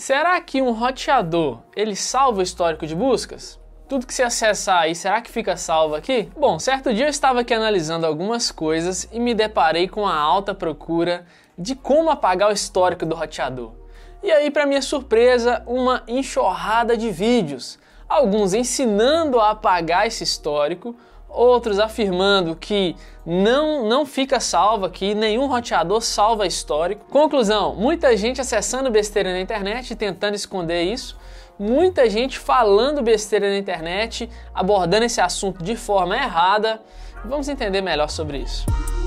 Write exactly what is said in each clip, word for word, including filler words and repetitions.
Será que um roteador, ele salva o histórico de buscas? Tudo que você acessar aí, será que fica salvo aqui? Bom, certo dia eu estava aqui analisando algumas coisas e me deparei com a alta procura de como apagar o histórico do roteador. E aí, para minha surpresa, uma enxurrada de vídeos. Alguns ensinando a apagar esse histórico, outros afirmando que não, não fica salvo aqui, nenhum roteador salva histórico. Conclusão, muita gente acessando besteira na internet e tentando esconder isso, muita gente falando besteira na internet, abordando esse assunto de forma errada. Vamos entender melhor sobre isso.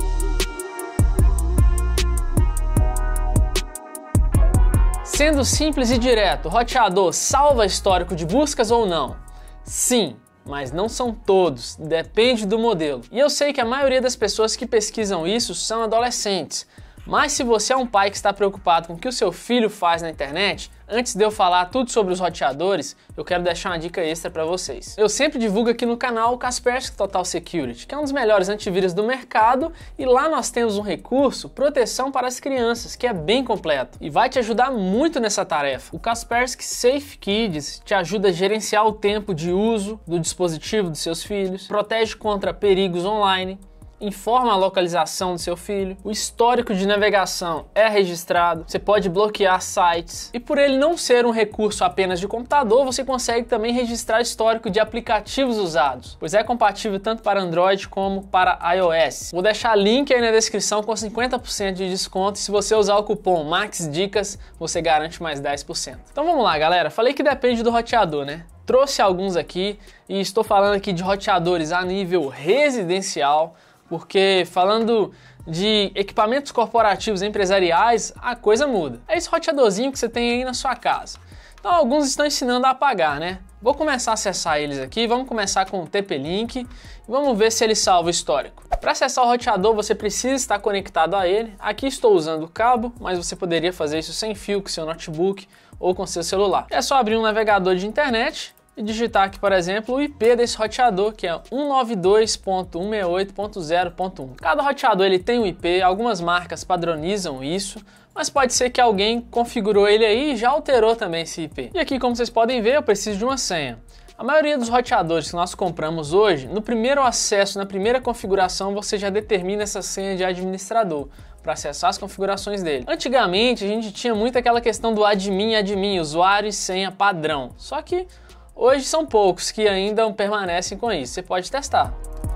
Sendo simples e direto, o roteador salva histórico de buscas ou não? Sim, mas não são todos, depende do modelo. E eu sei que a maioria das pessoas que pesquisam isso são adolescentes, mas se você é um pai que está preocupado com o que o seu filho faz na internet, antes de eu falar tudo sobre os roteadores, eu quero deixar uma dica extra para vocês. Eu sempre divulgo aqui no canal o Kaspersky Total Security, que é um dos melhores antivírus do mercado, e lá nós temos um recurso, proteção para as crianças, que é bem completo e vai te ajudar muito nessa tarefa. O Kaspersky Safe Kids te ajuda a gerenciar o tempo de uso do dispositivo dos seus filhos, protege contra perigos online, informa a localização do seu filho, o histórico de navegação é registrado, você pode bloquear sites, e por ele não ser um recurso apenas de computador, você consegue também registrar histórico de aplicativos usados, pois é compatível tanto para Android como para iOS. Vou deixar link aí na descrição com cinquenta por cento de desconto, e se você usar o cupom MAXDICAS, você garante mais dez por cento. Então vamos lá, galera, falei que depende do roteador, né? Trouxe alguns aqui, e estou falando aqui de roteadores a nível residencial, porque falando de equipamentos corporativos e empresariais, a coisa muda. É esse roteadorzinho que você tem aí na sua casa. Então alguns estão ensinando a apagar, né? Vou começar a acessar eles aqui, vamos começar com o T P-Link e vamos ver se ele salva o histórico. Para acessar o roteador você precisa estar conectado a ele. Aqui estou usando o cabo, mas você poderia fazer isso sem fio com seu notebook ou com seu celular. É só abrir um navegador de internet e digitar aqui, por exemplo, o I P desse roteador, que é cento e noventa e dois ponto cento e sessenta e oito ponto zero ponto um. Cada roteador ele tem um I P, algumas marcas padronizam isso, mas pode ser que alguém configurou ele aí e já alterou também esse I P. E aqui, como vocês podem ver, eu preciso de uma senha. A maioria dos roteadores que nós compramos hoje, no primeiro acesso, na primeira configuração, você já determina essa senha de administrador para acessar as configurações dele. Antigamente, a gente tinha muito aquela questão do admin, admin, usuário e senha padrão. Só que hoje são poucos que ainda permanecem com isso, você pode testar.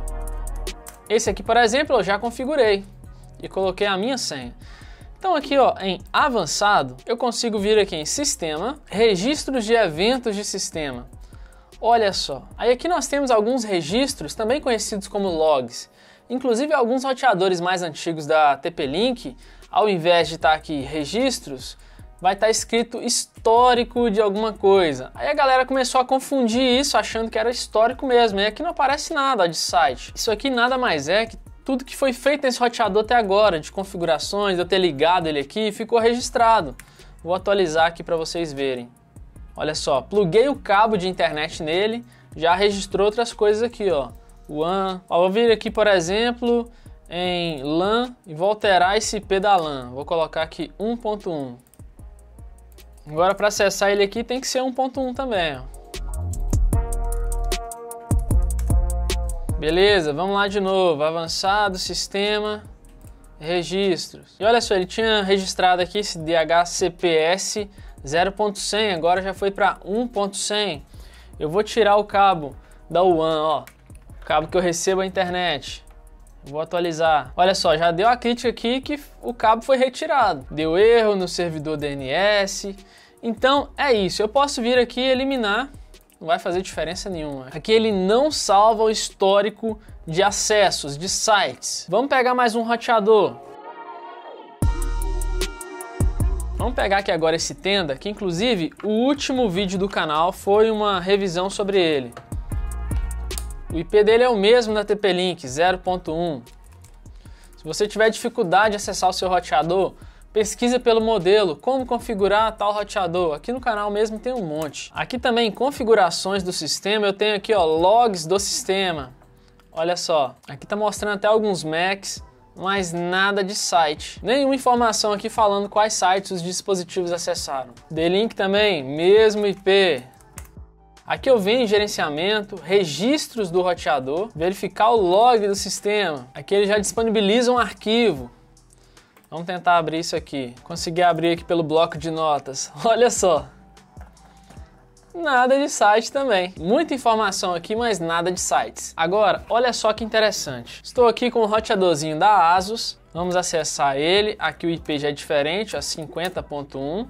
Esse aqui, por exemplo, eu já configurei e coloquei a minha senha. Então aqui, ó, em avançado, eu consigo vir aqui em sistema, registros de eventos de sistema. Olha só, aí aqui nós temos alguns registros, também conhecidos como logs. Inclusive alguns roteadores mais antigos da T P-Link, ao invés de estar aqui registros, vai estar escrito histórico de alguma coisa. Aí a galera começou a confundir isso, achando que era histórico mesmo, e aqui não aparece nada ó, de site. Isso aqui nada mais é que tudo que foi feito nesse roteador até agora, de configurações, de eu ter ligado ele aqui, ficou registrado. Vou atualizar aqui para vocês verem. Olha só, pluguei o cabo de internet nele, já registrou outras coisas aqui, ó. W A N. Ó, vou vir aqui, por exemplo, em LAN e vou alterar esse I P da LAN. Vou colocar aqui um ponto um. Agora para acessar ele aqui tem que ser um ponto um também. Ó. Beleza, vamos lá de novo. Avançado, sistema, registros. E olha só, ele tinha registrado aqui esse D H C P S zero ponto cem, agora já foi para um ponto cem. Eu vou tirar o cabo da W A N, ó. O cabo que eu recebo a internet. Vou atualizar. Olha só, já deu a crítica aqui que o cabo foi retirado. Deu erro no servidor D N S. Então é isso. Eu posso vir aqui e eliminar. Não vai fazer diferença nenhuma. Aqui ele não salva o histórico de acessos, de sites. Vamos pegar mais um roteador. Vamos pegar aqui agora esse Tenda, que inclusive o último vídeo do canal foi uma revisão sobre ele. O I P dele é o mesmo da T P-Link, zero ponto um. Se você tiver dificuldade de acessar o seu roteador, pesquisa pelo modelo, como configurar tal roteador. Aqui no canal mesmo tem um monte. Aqui também, configurações do sistema, eu tenho aqui ó, logs do sistema. Olha só, aqui está mostrando até alguns Macs, mas nada de site. Nenhuma informação aqui falando quais sites os dispositivos acessaram. D-Link também, mesmo I P. Aqui eu venho em gerenciamento, registros do roteador, verificar o log do sistema. Aqui ele já disponibiliza um arquivo. Vamos tentar abrir isso aqui. Consegui abrir aqui pelo bloco de notas. Olha só. Nada de site também. Muita informação aqui, mas nada de sites. Agora, olha só que interessante. Estou aqui com o roteadorzinho da ASUS. Vamos acessar ele. Aqui o I P já é diferente, ó, cinquenta ponto um.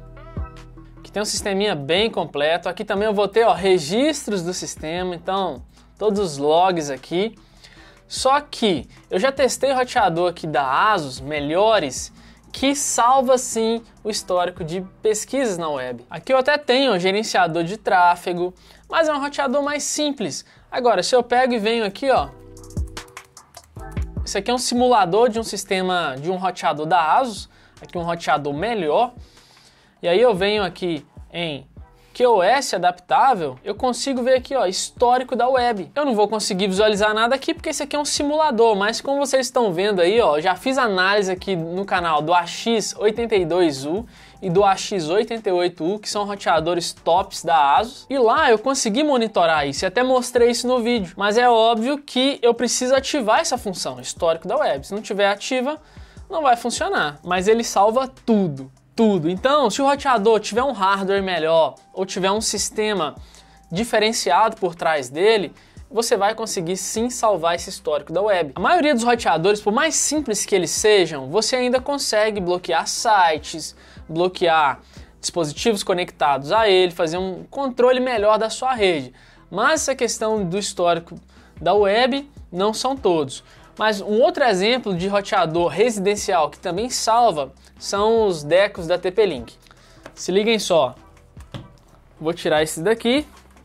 Aqui tem um sisteminha bem completo. Aqui também eu vou ter, ó, registros do sistema. Então, todos os logs aqui. Só que eu já testei o roteador aqui da ASUS, melhores, que salva sim o histórico de pesquisas na web. Aqui eu até tenho um gerenciador de tráfego, mas é um roteador mais simples. Agora, se eu pego e venho aqui, ó, esse aqui é um simulador de um sistema, de um roteador da ASUS, aqui um roteador melhor, e aí eu venho aqui em Q o S adaptável, eu consigo ver aqui, ó, histórico da web. Eu não vou conseguir visualizar nada aqui porque esse aqui é um simulador, mas como vocês estão vendo aí, ó, já fiz análise aqui no canal do A X oitenta e dois U e do A X oitenta e oito U, que são roteadores tops da ASUS, e lá eu consegui monitorar isso e até mostrei isso no vídeo. Mas é óbvio que eu preciso ativar essa função, histórico da web. Se não tiver ativa, não vai funcionar, mas ele salva tudo. Tudo. Então, se o roteador tiver um hardware melhor ou tiver um sistema diferenciado por trás dele, você vai conseguir sim salvar esse histórico da web. A maioria dos roteadores, por mais simples que eles sejam, você ainda consegue bloquear sites, bloquear dispositivos conectados a ele, fazer um controle melhor da sua rede. Mas essa questão do histórico da web não são todos. Mas um outro exemplo de roteador residencial que também salva são os Decos da T P-Link. Se liguem só, vou tirar esse daqui.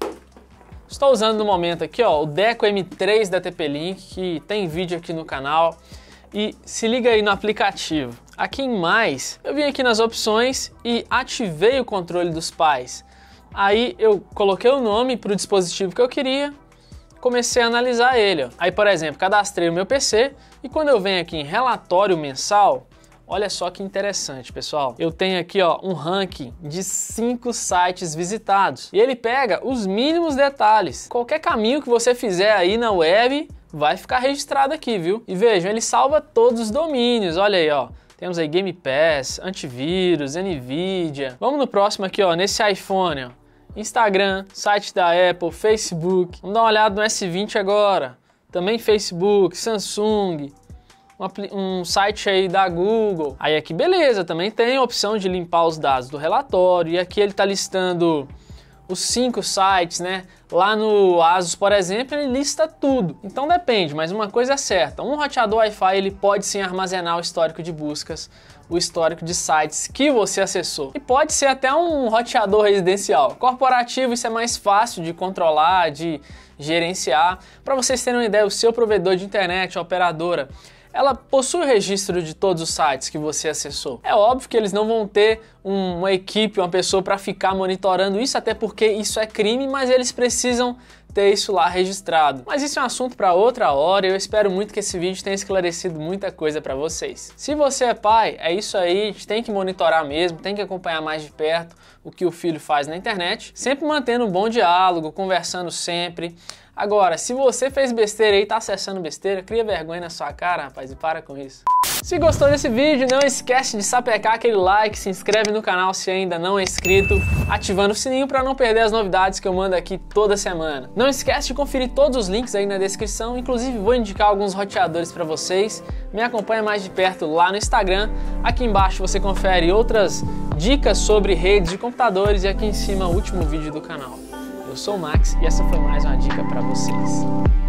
Estou usando no momento aqui, ó, o Deco M três da T P-Link, que tem vídeo aqui no canal. E se liga aí no aplicativo. Aqui em mais, eu vim aqui nas opções e ativei o controle dos pais. Aí eu coloquei o nome para o dispositivo que eu queria. Comecei a analisar ele. Ó. Aí, por exemplo, cadastrei o meu P C e quando eu venho aqui em relatório mensal, olha só que interessante, pessoal. Eu tenho aqui, ó, um ranking de cinco sites visitados e ele pega os mínimos detalhes. Qualquer caminho que você fizer aí na web vai ficar registrado aqui, viu? E vejam, ele salva todos os domínios. Olha aí, ó. Temos aí Game Pass, antivírus, Nvidia. Vamos no próximo aqui, ó, nesse iPhone, ó. Instagram, site da Apple, Facebook. Vamos dar uma olhada no S vinte agora. Também Facebook, Samsung, um, um site aí da Google. Aí aqui beleza, também tem a opção de limpar os dados do relatório. E aqui ele está listando os cinco sites, né? Lá no ASUS, por exemplo, ele lista tudo. Então depende, mas uma coisa é certa. Um roteador Wi-Fi ele pode sim armazenar o histórico de buscas, o histórico de sites que você acessou. E pode ser até um roteador residencial. Corporativo, isso é mais fácil de controlar, de gerenciar. Para vocês terem uma ideia, o seu provedor de internet, a operadora, ela possui o registro de todos os sites que você acessou. É óbvio que eles não vão ter um, uma equipe, uma pessoa para ficar monitorando isso, até porque isso é crime, mas eles precisam ter isso lá registrado. Mas isso é um assunto para outra hora e eu espero muito que esse vídeo tenha esclarecido muita coisa para vocês. Se você é pai, é isso aí, a gente tem que monitorar mesmo, tem que acompanhar mais de perto o que o filho faz na internet, sempre mantendo um bom diálogo, conversando sempre. Agora, se você fez besteira e tá acessando besteira, cria vergonha na sua cara, rapaz, e para com isso. Se gostou desse vídeo, não esquece de sapecar aquele like, se inscreve no canal se ainda não é inscrito, ativando o sininho para não perder as novidades que eu mando aqui toda semana. Não esquece de conferir todos os links aí na descrição, inclusive vou indicar alguns roteadores para vocês. Me acompanha mais de perto lá no Instagram. Aqui embaixo você confere outras dicas sobre redes de computadores e aqui em cima o último vídeo do canal. Eu sou o Max e essa foi mais uma dica para vocês.